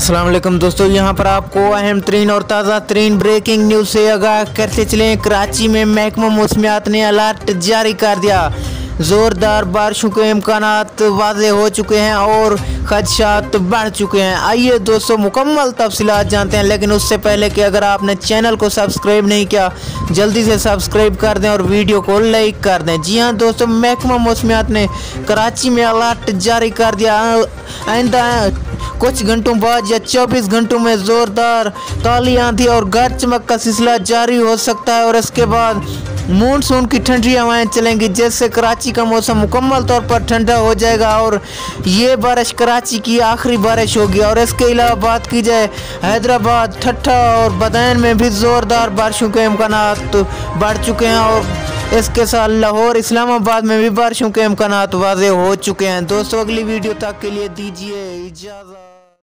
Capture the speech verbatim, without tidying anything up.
अस्सलाम वालेकुम दोस्तों, यहाँ पर आपको अहम तरीन और ताज़ा तरीन ब्रेकिंग न्यूज़ से आगाह करते चलें। कराची में महकमा मौसमियात ने अलर्ट जारी कर दिया। ज़ोरदार बारिशों के इम्कानात वाज़े हो चुके हैं और खदशात बढ़ चुके हैं। आइए दोस्तों मुकम्मल तफसीलात जानते हैं, लेकिन उससे पहले कि अगर आपने चैनल को सब्सक्राइब नहीं किया जल्दी से सब्सक्राइब कर दें और वीडियो को लाइक कर दें। जी हाँ दोस्तों, महकमा मौसमियात ने कराची में अलर्ट जारी कर दिया। आइंदा कुछ घंटों बाद या चौबीस घंटों में ज़ोरदार काली आंधी और गरज चमक का सिलसिला जारी हो सकता है और इसके बाद मानसून की ठंडी हवाएं चलेंगी, जिससे कराची का मौसम मुकम्मल तौर पर ठंडा हो जाएगा और ये बारिश कराची की आखिरी बारिश होगी। और इसके अलावा बात की जाए हैदराबाद, ठट्ठा और बदायूं में भी ज़ोरदार बारिशों के इम्कानात बढ़ चुके हैं और इसके साथ लाहौर, इस्लामाबाद में भी बारिशों के इम्कानात वाज़े हो चुके हैं। दोस्तों अगली वीडियो तक के लिए दीजिए इजाज़त।